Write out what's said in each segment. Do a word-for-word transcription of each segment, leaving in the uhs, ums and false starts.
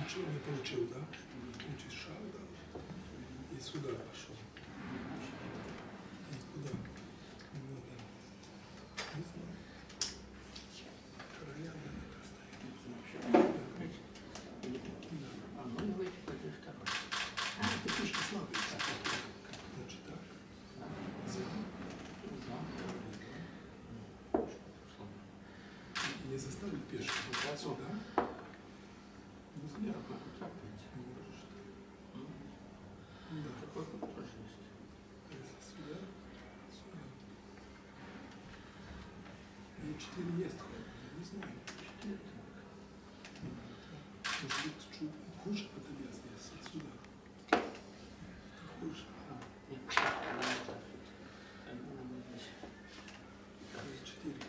Ничего не получил, да? Учишь шаг, да? И сюда пошел. И куда? Ну да. Не знаю. Края надо поставить. Да. А ну и выйти по той второй. А, это фишка слабая. Значит так. Взял. Не заставить пешку. Сюда. Я могу трапить. Можешь. Да. Такой ход тоже есть. Если сюда, сюда. И четыре есть ход. Не знаю. Четыре. Может быть, чуть хуже подобья здесь, отсюда. Это хуже. Нет, четыре.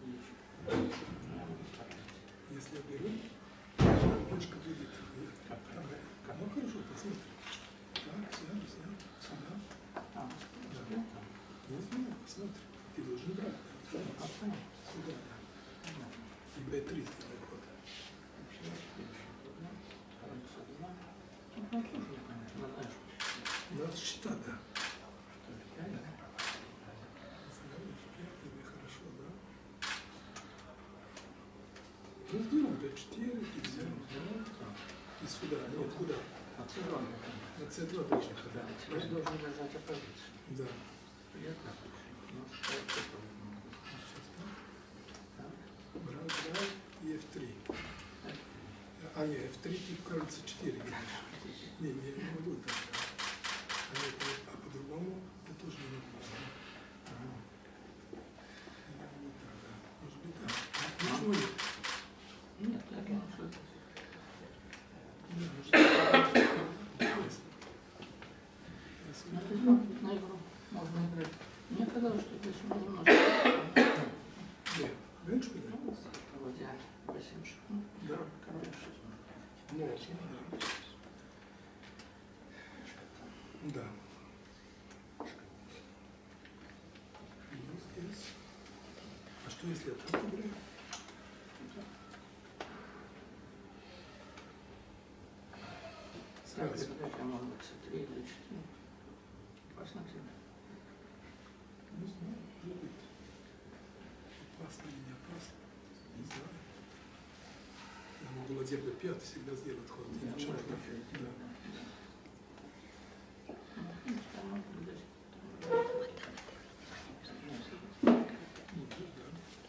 Если Если я беру, пешка будет. Ну хорошо, посмотрим. Так, взял, взял, сюда. А, Да. Не знаю, посмотрим. Ты должен брать. Да? Сюда, да. И бэ три сделай ход. Надо считать, да. Хорошо, да. Ну, сделаем бэ четыре, и взял, да. И сюда, нет, куда? На цэ два. На цэ два должен ходить. Я должен держать оппозицию. Да. Приятно. Ну, что это? Брал, брал и эф три. А, не, эф три ты, кажется, четыре говоришь. Не, не, не могу так. А, это, а по-другому я тоже не могу. Ага. Я не могу так, да. Может быть, так. А, почему нет? Нет, я думаю, что это... Да, может быть, интересно. Ну, это смотрит на игру. Можно играть. Мне казалось, что здесь уже немножко... Нет, меньше меня? Вроде восемь шагов. Да. Король шесть. Можно, да. Да. Ну, здесь. А что, если я так играю? Сразу. Передача может быть цэ три или четыре. Опасно тебе. Не знаю, может быть. Опасно или не опасно. Не знаю. Я могу ладья бэ пять всегда сделать ход. Да, Ничего, можно да? чуть-чуть. Да. Ну, в принципе, можно здесь. Ну, тут, да.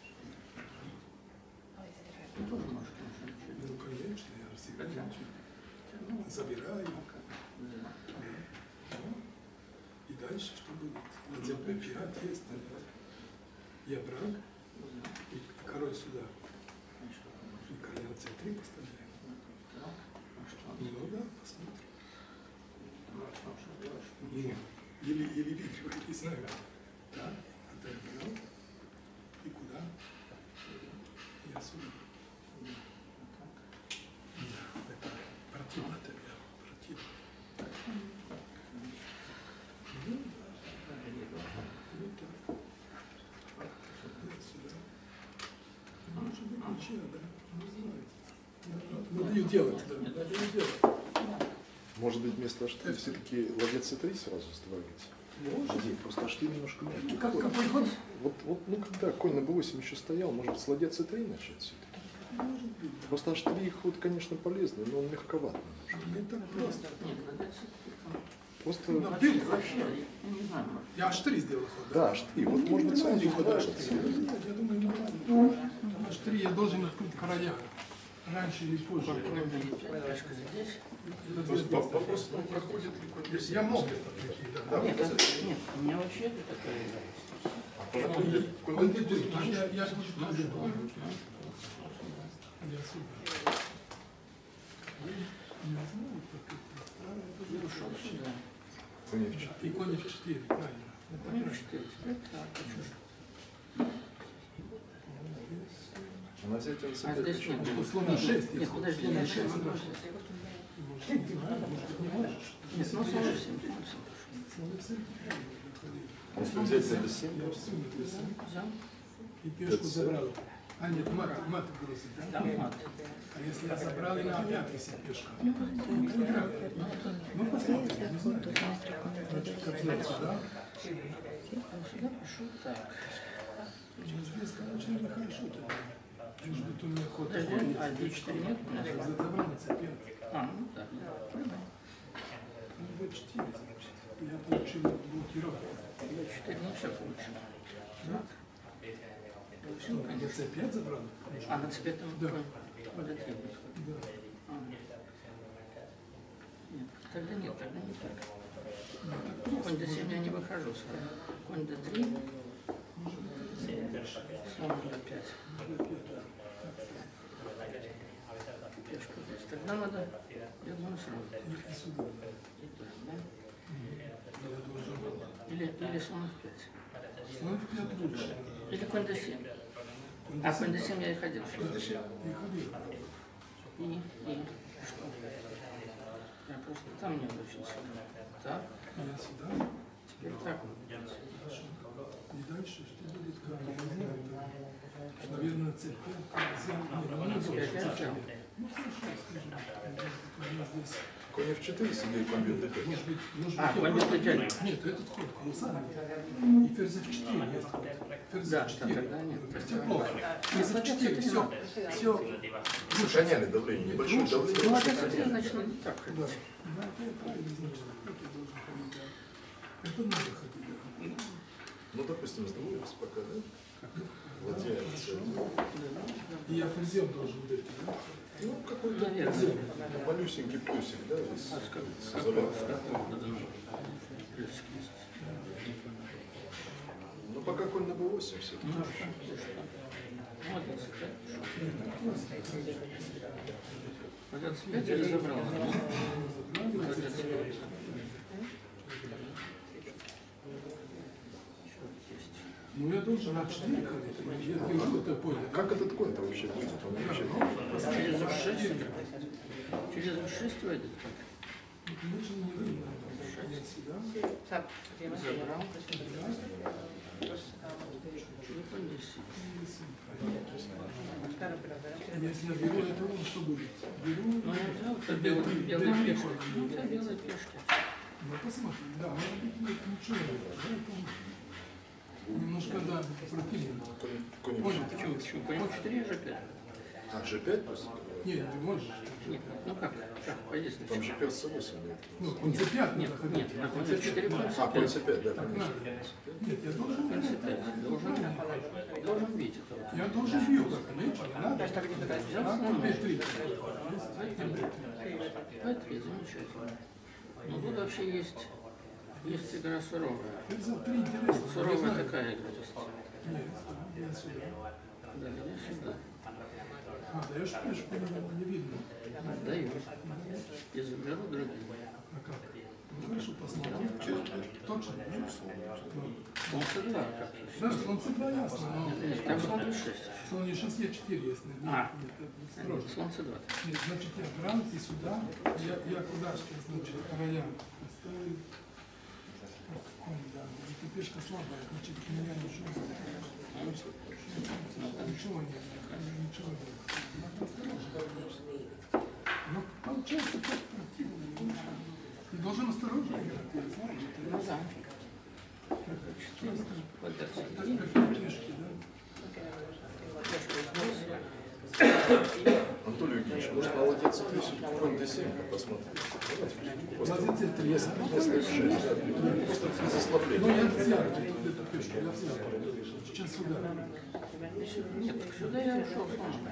Ты тоже можешь, конечно, чуть. Ну, конечно, я всегда Хотя, ничего. ну, Забираю. ну, как, да. Да. Ну, и дальше что будет? Ладья бэ пять есть, да, нет? Я брал, и король сюда. И король на цэ три поставляю. Ну да, посмотрим. Ну, или, или выигрывает, не знаю. Так, это я брал. И куда? Я сюда. Да, это противно тебе, противно. Ну да, вот так. Я сюда. Может быть, ничья, да? Не знаю. Надо, надо ее делать, да, надо ее делать. Может быть, вместо аш три все-таки ладья цэ три сразу ставить? Может. Просто аш три немножко мягкий. Как, какой ход? Вот, вот, ну, когда конь на бэ восемь еще стоял, может быть, с ладья цэ три начать все-таки? Может быть, да. Просто аш три ход, конечно, полезный, но он мягковат немножко. Не так просто. Нет, надо цэ три. Просто... Ну, ты Вообще, я не знаю, может. Я аш три сделал ход. Да, аш три. Вот, может быть, сразу ход аш нравится. три. Нет, я думаю, нормально. аш три я должен открыть короля. Раньше или позже. Пешка здесь. Вопрос, проходит ли Я мог это такие, да. Нет, это, нет, у меня вообще это такое играет. Он бежит, а я, я же тоже. Я сюда. Не знаю, как это старое. Ушел сюда. Конь эф четыре. И конь эф четыре, правильно. Это Ну, правильно. четыре. Это так, а А на взятие на что? А здесь нет. Что, слон на шесть? Нет, подожди, Слон на я шесть. не могу. Может, не знаю, может быть, не можешь. Нет, ну слон семь. Слон на семь. Если взять на дэ семь, Я все на дэ семь. Взял. И пешку забрал. А нет, мат, мат бросит, да? Там мат. А если я забрал и на опять висит пешка? Ну, Ну, проиграл. Ну, посмотрим, не знаю. Значит, как знать, сюда. Сюда пошел так. Ну, здесь, короче, не хорошо тогда. Может быть, у меня ход Подожди, такой а есть. ди четыре нет у нас? Забрал на цепь. А, ну так. Ну, бэ четыре, значит. Я получил блокировку. ди четыре, ну все получено. Да? Что, я цепь пять забрал? А на цепи там Да. вот это есть. Да. А. Нет, тогда нет, тогда не так. Ну, так просто. Конь до семь я не выхожу сразу. Конь до три, слон до пять. бэ пять, да. Пешка здесь. Тогда надо, я думаю, сразу. И сюда. И так, да? Я должен... Или, или слон в пять. Слон в пять лучше. Или конь до семь. Конь А до конь до семь. семь я и ходил. Да, и ходил. И, и что? Я просто там не обучился. Так, Я сюда. теперь так. Хорошо. И дальше что будет, как я не знаю, там, наверное, цепь пять взял. Нет, ну, не Цепь должен. пять взял. Ну, хорошо, скажем. У меня здесь... Конь эф четыре или конь бьет дэ пять? Может быть, может А, быть, я конь просто- эф пять. Нет, этот ход колоссальный. И ферзь эф четыре есть ход. Ферзь Да, эф четыре. тогда нет. Все плохо. Ферзь эф четыре, все, все. Сохраняли давление, небольшое Ну, давление. а это значит, надо так Да, ходить. да, это правильно, значит, как я должен ходить, да. Это надо ходить, да. Ну, допустим, сдвоились пока, да? Владеет. И я ферзем должен быть, да? Ну, какой-то Наверное. малюсенький плюсик, да, из А с как- с с какого- изоляции. с какого года? Плюсик есть. Ну, пока конь на бэ восемь все. Ну, что, что? Молодец, да? Нет, так просто. Молодец, пять или забрал? Молодец, пять. Ну, я должен на четыре ходить. Я держу это поле. Как этот конь-то вообще будет? Он вообще... Через эф шесть? Через эф шесть войдет? Ну, конечно, не видно. Я сюда. Забрал. И конь до семь. Если я беру это, он что будет? Беру, Ну, я взял, это белые, белые пешки. Ну, это белые пешки. ну посмотрим. Да, может быть, нет, ничего не будет. Да, это немножко, да, противно. Конь, конь Понял. эф Почему? Почему? Конь четыре, же пять. А, жэ пять просто? Нет, ты можешь. Нет, ну как? Как? Пойди Там сначала. же ферзь цэ восемь, да? Ну, конь цэ пять Нет, надо ходить. нет, на конь четыре, конь А, конь цэ пять. пять, да, Так конечно. надо. Нет, я должен Конь бить. пять. Должен, должен бить это вот. Я должен бью, как, конечно, надо. Взял Надо слона. пять три. пять три, замечательно. Ну, тут вообще есть, есть игра суровая. Ферзь три интересно. не Суровая знаю. такая игра есть. Нет, я сюда. Да, иди сюда. А, даешь пешку, не, не видно. Даю. И заберу другие. А как? Ну хорошо, посмотрим. Точно? Ну, Слон цэ два, как же. да, слон цэ два ясно, но Нет, там слон е шесть. слон е шесть, е четыре есть. Нет, А. нет, это осторожно. Слон цэ два. Нет, значит, я грант и сюда. Я, я куда сейчас, значит, рояль поставлю. Так, конь, да. Эта пешка слабая, значит, у меня ничего нет. Ничего нет. Ничего нет. Надо осторожно, конечно. Но получается как противно. Ты должен осторожно играть, я знаю, что Ну это да. как Четыре. Молодец. так, как пешки, да? Пешка изменится. Анатолий Евгеньевич, может, молодец, ты все-таки конь дэ семь посмотреть? Просто Молодец, три. если если эф шесть, да, просто без Ну, ослабления. я взял вот эту пешку, я взял. Сейчас сюда. Нет, сюда я ушел слоном.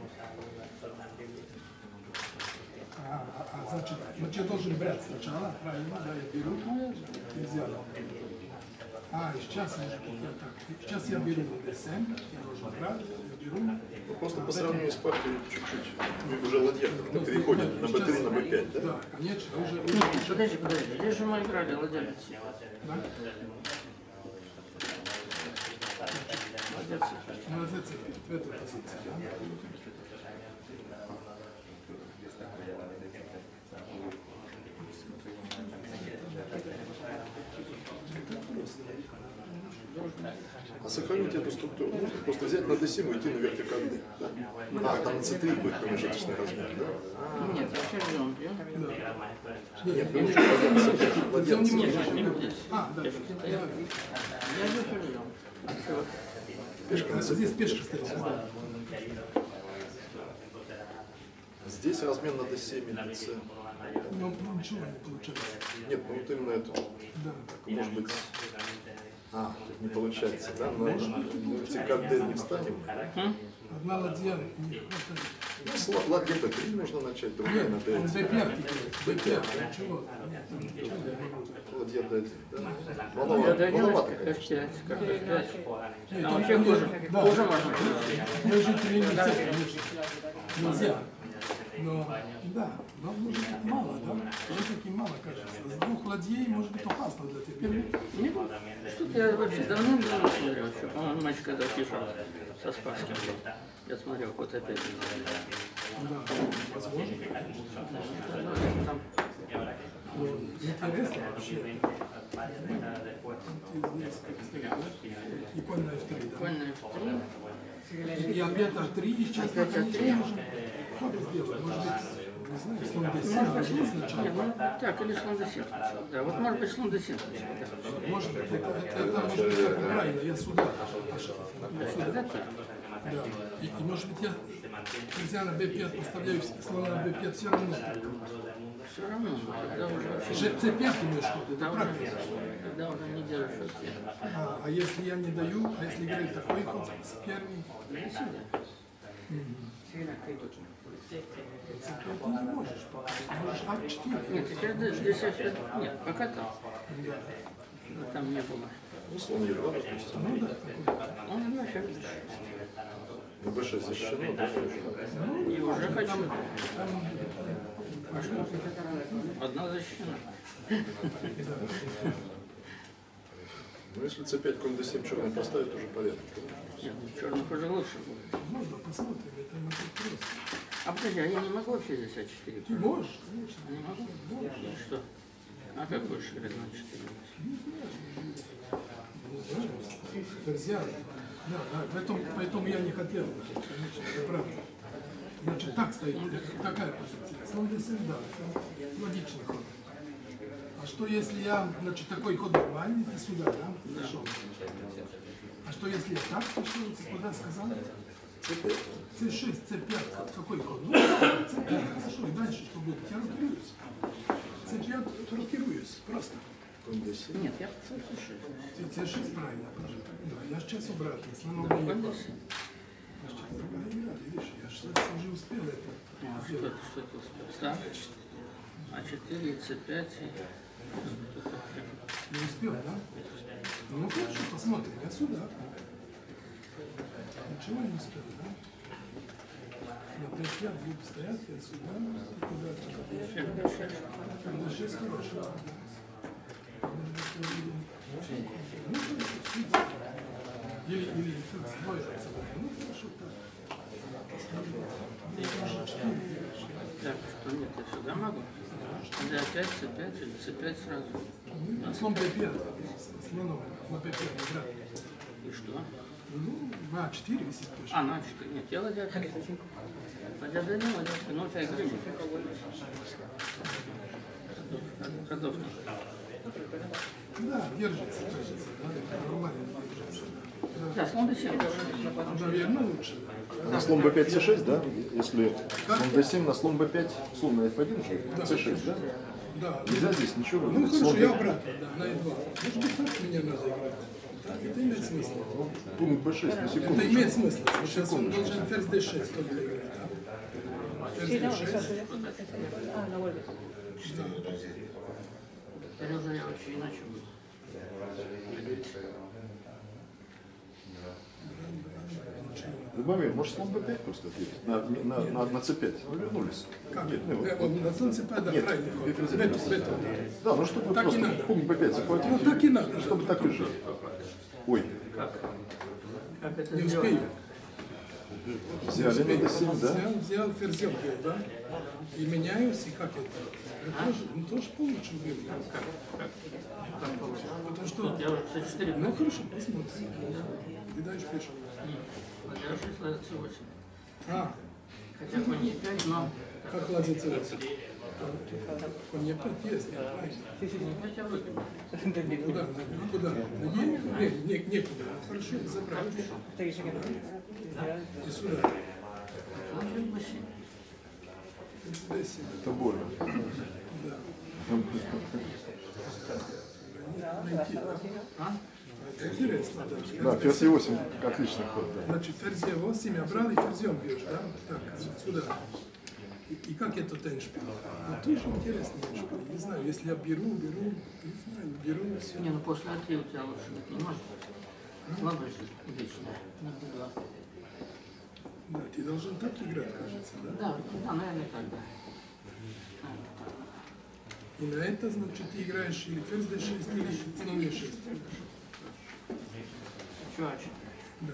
А, а, а, значит, значит, я должен брать сначала, правильно, да, я беру и взял. А, и сейчас, может быть, я так. Сейчас я беру дэ семь, я должен брать, я беру. Ну, просто по сравнению с партией чуть-чуть уже ладья как-то переходит на бэ три, на бэ пять, да? Да, конечно, уже. Нет, подожди, подожди. Здесь же мы играли ладья. Да? Молодец. Молодец, в этой позиции, да? Это просто. Должен. А сохранить эту структуру можно просто взять на дэ семь и уйти на вертикальный. Да? А, там на цэ три будет промежуточный размер, да? Нет, вообще ждем. Нет, ну ничего, ладья цэ Нет, Не будет. А, да. Я же ждем. Пешка, здесь пешка стоит. Здесь размен на дэ семь и на цэ. Ну, ничего не получается. Нет, ну вот именно это. Да. Может быть. А, тут не получается, да? Но вертикаль дэ не встанем. Одна ладья не хватает. Ну, с ладья бэ три можно начать, другая на Нет, дэ он один. бэ пять теперь. бэ пять, ничего. Ладья дэ один, да? Я Маловато, доделать маловато, как конечно. пять, как пять. Нет, Там он- вообще он- хуже. да. Хуже можно. Мы жители не цепь, конечно. Нельзя. Но, да, но может быть мало, да? Все-таки мало, кажется. С двух ладьей может быть опасно для тебя. Нет, что-то я вообще давным-давно смотрел, еще, по-моему, матч, когда Фишер со Спасским был. Я смотрел, вот опять. Да, возможно. Там Но интересно вообще. Здесь как стоит, да? И конь на эф три, да? буквально в три. И опять аш три, и сейчас Опять наконец аш три. можем что-то сделать. Может быть, не знаю, слон дэ семь, Может может быть, быть, нет, сначала. ну так, или слон дэ семь сначала. Да, вот может быть слон дэ семь сначала. Да. Может быть, это, это, это может быть как правильно, я сюда. аж Да, сюда. тогда так. Да. И, и может быть я нельзя на бэ пять поставляю слона на бэ пять все равно. Все равно, тогда уже вообще. Же цэ пять имеешь в виду, Тогда это уже, правильно. тогда уже не делаешь вообще. А, а если я не даю, а если играю такой ход с первым, Дэ семь, да. цэ пять ты не можешь. Можешь аш четыре. Нет, теперь здесь опять. Нет, пока там. Там не было. Ну, слон е два, допустим. Ну да, такой. Он и вообще. Ну, бэ шесть защищено, да, тоже. И уже хочу. Там, Одна защищена. Ну, если цэ пять, конь дэ семь черный поставит, уже порядок. Нет, черных уже лучше будет. можно посмотрим, это не так просто. А подожди, а я не могу вообще здесь а четыре? Ты можешь, конечно. Не могу? Можешь. Что? А как будешь играть на четыре? Не знаю. Не знаю. Ферзя. Да, да, поэтому, поэтому я не хотел. Конечно, это правда. Значит, так стоит. Какая позиция? Слон дэ семь, да. Это логичный ход. А что если я, значит, такой ход нормальный, ты сюда, да, пришел? А что если я так пришел, ты куда сказал? цэ шесть, цэ пять, какой ход? Ну, цэ пять, хорошо, и дальше что будет? Я рокируюсь. цэ пять рокируюсь, просто. Конь дэ семь. Нет, я цэ шесть. цэ шесть правильно, да, я сейчас обратно, слоном не Конь ехал. дэ семь. А сейчас другая игра, видишь, я же уже успел это А, что сделать. ты, что ты успел? Так. А четыре, и цэ пять. Не успел, да? Ну хорошо, посмотрим, я сюда. Ничего не успел, да? На пять пять будут стоять, я сюда, и куда-то. Ферзь шесть. Когда шесть хорошо. Ну, хорошо, или, или двое отсюда. Ну, хорошо, так. Так, что нет, я сюда могу? Да, опять цэ пять или цэ пять сразу. Ну, слон бэ пять, слоном на бэ пять играть. И что? Ну, на четыре висит точно. А, на четыре. Нет, я ладья опять. Ладья дэ один, ладья четыре. Ну, у тебя игры нет. Ходов нет. Да, держится, держится, да, нормально держится. Да, слон дэ семь. Да, наверное, лучше, да. На слон бэ пять, цэ шесть, да? Если слон дэ семь, на слон бэ пять, слон на эф один же, цэ шесть, да? Да. Нельзя здесь ничего. Ну, Слон хорошо, я бэ- обратно, да, на е два. Может быть, так мне надо играть. Так, это имеет смысл. Пункт бэ шесть, на секунду. Это имеет смысл. Сейчас он должен ферзь дэ шесть только играть, да? Ферзь дэ шесть. Да. Теперь уже я вообще иначе буду. Любомир, может слон бэ пять просто ответить? На, на, на, на цэ пять. Мы вернулись. Как? Нет, ну, Э, вот. он на солнце да, Нет, правильный ход. ферзь Бету, один. бету, да. Да, ну чтобы Так и просто надо. пункт бэ пять захватить. Ну, так и надо. Чтобы да. так и жить. Ой, Как это Не сделать? успею. Взяли на дэ семь, да? Взял, взял ферзем бил, да? И меняюсь, и как это? Ну, тоже, ну, тоже получше бил. Потому что... Я уже цэ четыре. Ну, хорошо, посмотрим. Ты даешь пешку. Ладья шесть, ладья цэ восемь. А, Хотя конь е пять, но... как ладья цэ восемь? Конь е пять есть, нет, правильно? е пять я выиграл. Куда? Ну, куда? На е? Нет, нет, некуда. Хорошо, забрать. И сюда. Конь бэ семь. Здесь. Это больно. Да. Найти, да? А? Это интересно, да. Да, ферзь е восемь, отличный ход, да. Значит, ферзь е восемь, обрал и ферзем бьешь, да? Так, сюда. И, и как этот эншпиль? Ну, тоже интересный эншпиль. Не знаю, если я беру, беру, не знаю, беру, все. Не, ну после А три у тебя лучше быть не может быть. Слабый же, вечно. На дэ два. Да, ты должен так играть, кажется, да? Да, да, наверное, так, да. И на это, значит, ты играешь или ферзь дэ шесть, или слон е шесть. Чувачек. Да.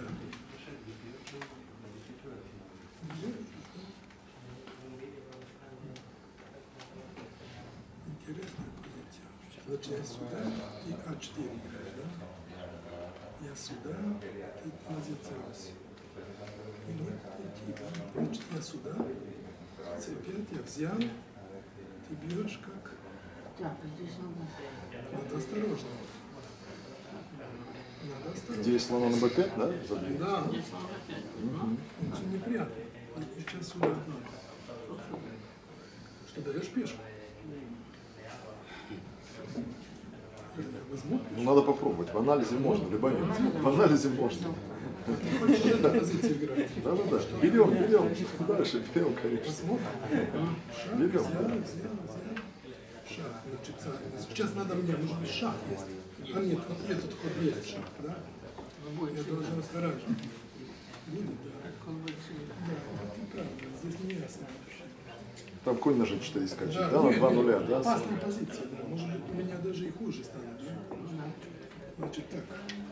Интересная позиция. Значит, я сюда и а четыре играешь, да? Я сюда, ты ладья цэ восемь. И нет, идти, да? Значит, я сюда, цэ пять я взял, ты бьешь как? Так, здесь надо... Надо осторожно. Надо осторожно. Здесь слона на бэ пять, да? Забили? Да, Здесь надо пять. Ну, очень неприятно. И сейчас сюда. Что, даешь пешку? Я возьму пешку. Ну, надо попробовать. В анализе можно, любой. В анализе можно. Ты хочешь в эту позицию играть? Да, да, да. Берем, берем. Дальше берем, конечно. Посмотрим. Шаг, Берем. взял, взял, взял. Шаг. Значит, сейчас надо мне, может быть, шаг есть. А нет, вот этот ход есть шаг, да? Я должен осторожно. Будет, да. конь бэ семь. Да, это ты прав, здесь не ясно вообще. Там конь на жэ четыре скачет, Да, да, на нет, два нет, нуля, да? опасная позиция, да. Может быть, у меня даже и хуже станет, да? Значит, так.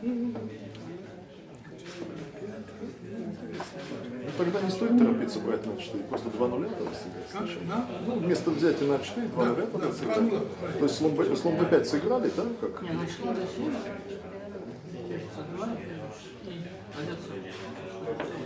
Ну, тогда не стоит торопиться брать на четыре, просто два нуля надо сыграть Как? сначала. Да? Ну, вместо взятия на четыре, два нуля Да, надо да, сыграть. два нуля, правильно. То есть слон бэ слон бэ пять сыграли, да? Как? Не, значит, ладья семь. Ферзь цэ два. И ладья цэ восемь.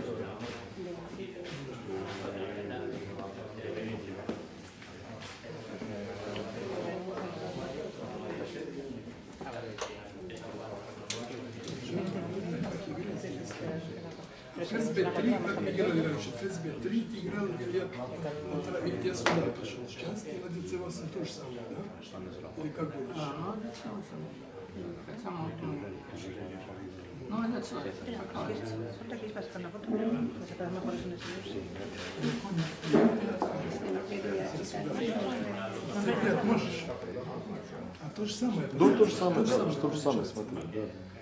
Ферзь бэ три, как мы играли раньше, ферзь бэ три играл, я, я, я сюда пошел. Сейчас и ладья цэ восемь то же самое, да? Или как будешь? А, ну, ладья цэ восемь. Хотя, ну, ну, ладья цэ восемь. Какая разница? цэ пять можешь? А то же самое. Ну, то же самое, да, то же самое, смотри, да.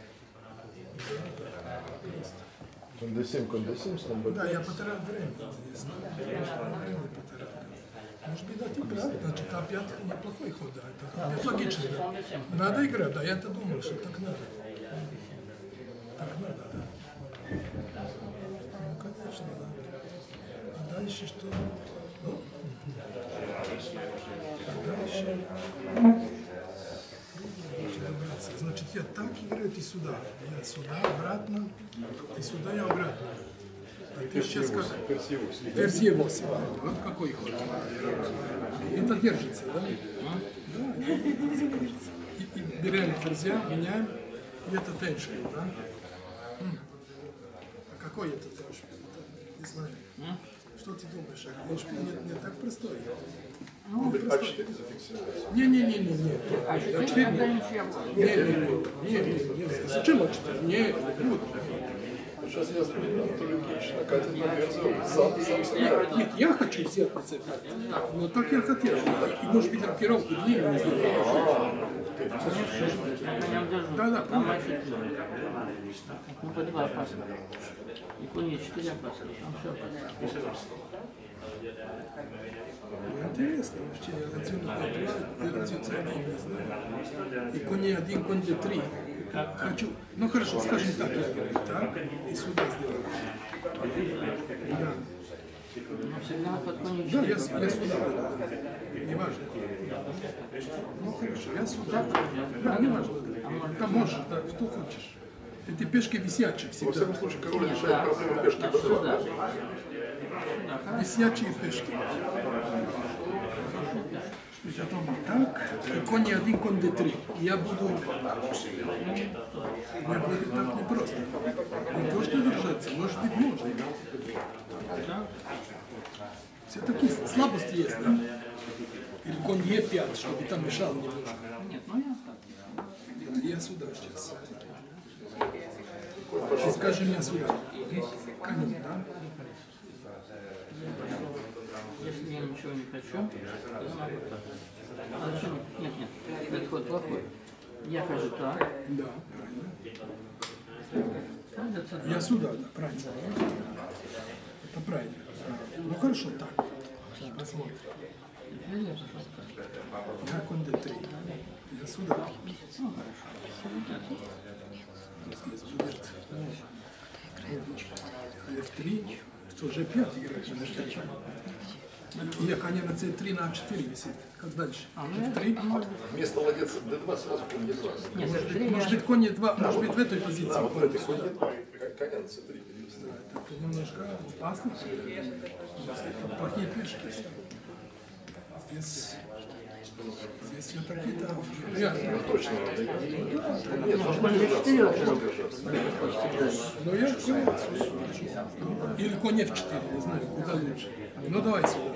Конь дэ семь, конь дэ семь, слон бэ пять. Да, я потерял время. Здесь, да? Время потерял. Может быть, да, ты прав. Значит, а пять неплохой ход, да. Это опять логично, да. Надо играть, да, я-то думал, что так надо. Так надо, да. Ну, конечно, да. А дальше что? Ну, а дальше... Добраться. Значит, я так играю, ты сюда. Я сюда, обратно, ты сюда, я обратно. А ты сейчас как? Ферзь е восемь. Ферзь е восемь. Вот какой ход. Это держится, да? Да, это держится. И, и берем ферзя, меняем, и это эншпиль, да? М. А какой это эншпиль? Не знаю. Что ты думаешь? Эншпиль не, не так простой. Ну, а четыре зафиксировать. Не-не-не-не. а четыре тогда ничья была. Не-не-не. Зачем а четыре? Не, не буду. Сейчас я смотрю, то ли лично катит на ферзем. Сам, сам сыграет. Нет, я хочу взять на цэ пять. Но так я хотел. И может быть рокировку длинную не сделать. Я не удержу. Да, да, Там понятно. мачете. Ну, бэ два опасно. И конь е четыре опасно. Там все опасно. Ну, интересно вообще. Один, два, один, цэ один, не знаю. И конь е один, конь дэ три. Хочу, ну хорошо, скажем так, я играю, так, и сюда сделаю. Да. Но всегда под конец. Да, я, я сюда буду. Не важно. Ну хорошо, я сюда. Да, не важно. Да, можешь, да, что хочешь. Эти пешки висячие всегда. Во всяком случае, король решает проблему пешки бэ два. Висячие пешки. Потом так, и конь один, конь дэ три. Я буду... Не будет так непросто. Не то, что держаться, может быть, можно. Все такие слабости есть, да? Или конь е пять, чтобы там мешал немножко. Нет, ну я так. Да, я сюда сейчас. И скажи мне сюда. Конем, да? Если я ничего не хочу, то я могу так. А зачем? Нет, нет, этот ход плохой. Я хожу так. Да, правильно. Я сюда, да, правильно. Это правильно. Ну хорошо, так. Посмотрим. Я конь дэ три. Я сюда. Ну хорошо. Здесь будет эф три. Что, же пять играешь? Я коня на цэ три на а четыре висит. Как дальше? эф три. Вместо ладья дэ два сразу конь е два. Нет, Может быть, может быть конь е два, может быть в этой позиции. А вот в этой конь е два, коня на цэ три. Это немножко опасно. Это плохие пешки. Здесь, здесь все такие-то приятные. Точно надо играть. Нет, можно держаться. Но я понял. Или конь эф четыре, не знаю, куда лучше. Ну давай сюда.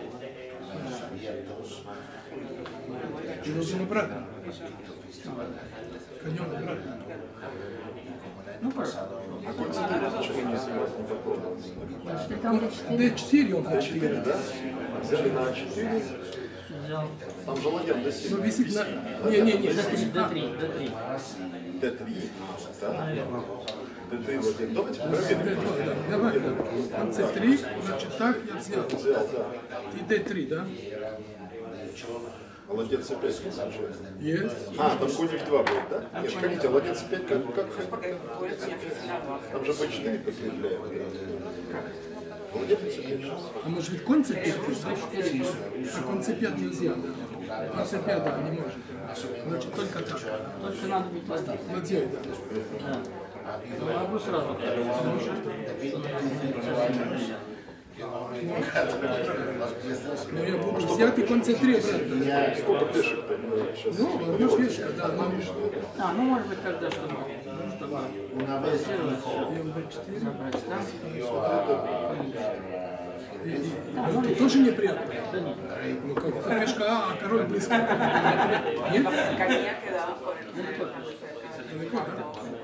Ты должен обратно. Конем обратно. Ну хорошо. А конь цэ три почему не снимать, не попробовал? Если там дэ четыре, дэ четыре он хочет четыре, играть. да? Взяли на а четыре. взял. Там же ладья дэ семь. Ну висит на... Не-не-не. дэ три, дэ три, дэ три. дэ три, да? дэ три ладья. Давайте дэ проверим. два, да. Давай, да. Он цэ три, значит так я взял. Взял, да. И дэ три, да? А ладья цэ пять не случается. Есть. А, там конь эф два будет, да? Нет, погодите, а ладья цэ пять как, как ходить? Там же бэ четыре подкрепляет. Ладья цэ пять сейчас. А может быть конь цэ пять? А конь цэ пять нельзя, да. Конь цэ пять, да, не может. Значит только так. Только надо быть ладьей. Ладьей, да. Да. Ну, могу сразу. Но я буду взять и конь цэ три обратно. Сколько пешек там сейчас? Ну, одна пешка, да, одна пешка. А, ну может быть тогда, чтобы, чтобы фиксировать всё. И бэ четыре. Забрать, да? И, и, ну, это тоже неприятно. Да нет. Ну как, пешка А, а король близко. Нет? Далеко, да?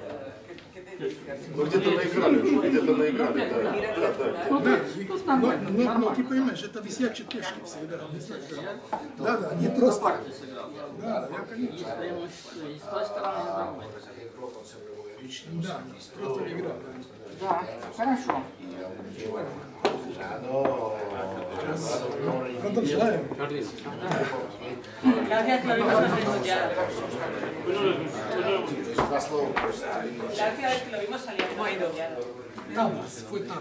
Ну где-то наиграли уже, где-то наиграли, да. Да, да. Ну, Да, тут, тут но, нормально, но, но нормально. ты понимаешь, это висячие пешки всегда. Да, да, не просто. Партию сыграл. Да, да, я конечно. Есть преимущество и с той стороны, и с другой. Да, просто игра. Да, хорошо. Сейчас продолжаем. La última vez que lo vimos salió ya. La última vez que lo vimos salía como ya. Там fue так.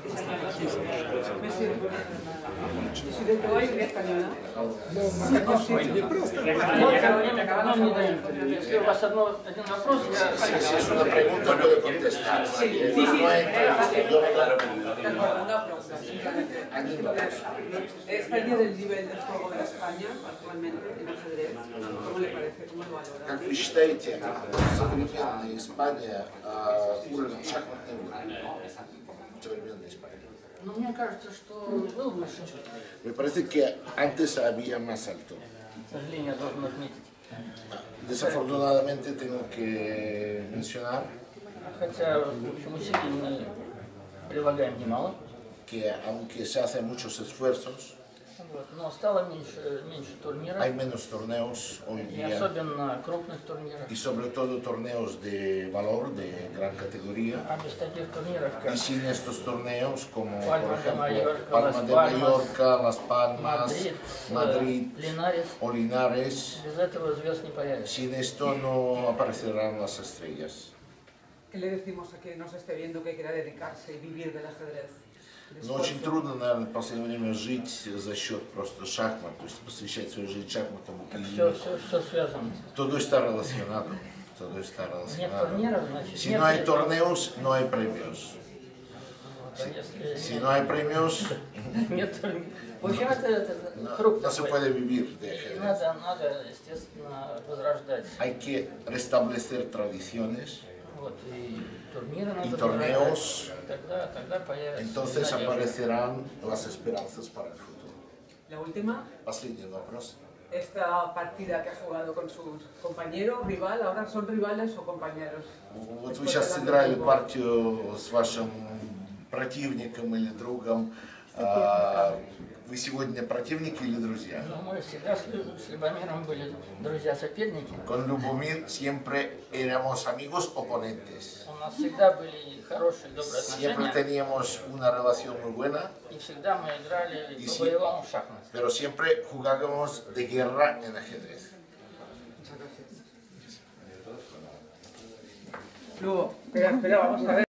Hoy en español, Ну, конечно, не просто. Нам не дают. Если у вас одно, один вопрос, я... Es una pregunta, puede contestar. Sí, sí, sí. No entra, yo, claro. De acuerdo, una pregunta. Simplemente, está el día del nivel de juego en España actualmente en ajedrez. ¿Cómo le parece? ¿Cómo lo valora? Как вы считаете, современная Испания уровень шахматный уровень? Современная Испания. Ну, мне кажется, что был выше. Me parece que antes había más alto. К сожалению, я должен отметить. Desafortunadamente tengo que mencionar Хотя, в общем, усилий мы прилагаем немало. que aunque se hacen muchos esfuerzos, Вот, но стало меньше, меньше турниров. hay menos torneos hoy И día особенно крупных турниров. y sobre todo torneos de valor, de gran categoría. А без таких турниров, Y как sin estos torneos, como por Palma de ejemplo Mallorca, Palma Las de Palmas, Mallorca, Las Palmas, Мадрид, Madrid э, Линарес, o Linares, без этого звезд не появится. sin esto no aparecerán las estrellas. ¿Qué le decimos a quien nos esté viendo que quiera dedicarse y vivir del ajedrez? Но очень трудно, наверное, в последнее время жить за счет просто шахмат, то есть посвящать свою жизнь шахматам. Все, все, все связано. Todo está relacionado. Todo está Нет relacionado. турниров, значит, Si нет no hay лет. torneos, no hay premios. Вот, если Si no hay premios, нет турниров. В общем, это, это no, круг no se такой. puede vivir de И ajedrez. надо, надо, естественно, возрождать. Hay que restablecer tradiciones. Вот, и турниры надо Y возрождать. torneos. Тогда, тогда появится Entonces надежда. aparecerán las esperanzas para el futuro. La última, Последний вопрос. esta partida que ha jugado con sus compañeros, rival, ¿ahora son rivales o compañeros? Вот вы сейчас сыграли партию с вашим противником или другом. А, Вы сегодня противники или друзья? Ну, мы всегда с, Лю- с Любомиром были друзья-соперники. Con Lubomir siempre éramos amigos oponentes. У нас всегда были хорошие, добрые Siempre отношения. teníamos una relación muy buena, И всегда мы играли И по си- боевому в шахматы. pero siempre jugábamos de guerra en ajedrez. Luego, espera, espera, vamos a ver.